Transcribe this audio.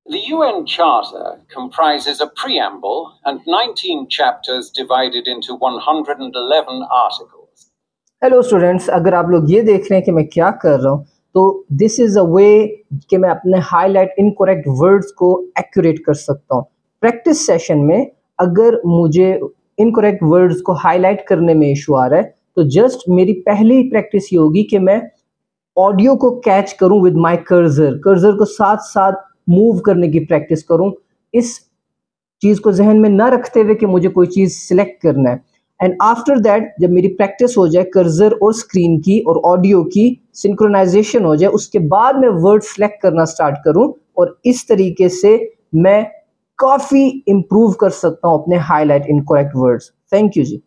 The UN Charter comprises a preamble and 19 chapters divided into 111 articles. Hello students, अगर आप लोग ये देख रहे हैं कि मैं क्या कर रहा हूँ, तो दिस इज़ अ वे कि मैं अपने हाईलाइट इनकरेक्ट वर्ड्स को एक्यूरेट कर सकता हूँ। प्रैक्टिस सेशन में अगर मुझे इनकरेक्ट वर्ड्स को हाईलाइट करने में इशू आ रहा है, तो जस्ट मेरी पहली प्रैक्टिस ये होगी कि मैं ऑडियो को कैच करूं विद माय कर्सर को साथ साथ मूव करने की प्रैक्टिस करूं, इस चीज़ को जहन में ना रखते हुए कि मुझे कोई चीज़ सिलेक्ट करना है। एंड आफ्टर दैट जब मेरी प्रैक्टिस हो जाए कर्सर और स्क्रीन की और ऑडियो की सिंक्रोनाइजेशन हो जाए, उसके बाद मैं वर्ड सेलेक्ट करना स्टार्ट करूं, और इस तरीके से मैं काफ़ी इम्प्रूव कर सकता हूं अपने highlight incorrect words. Thank you ji.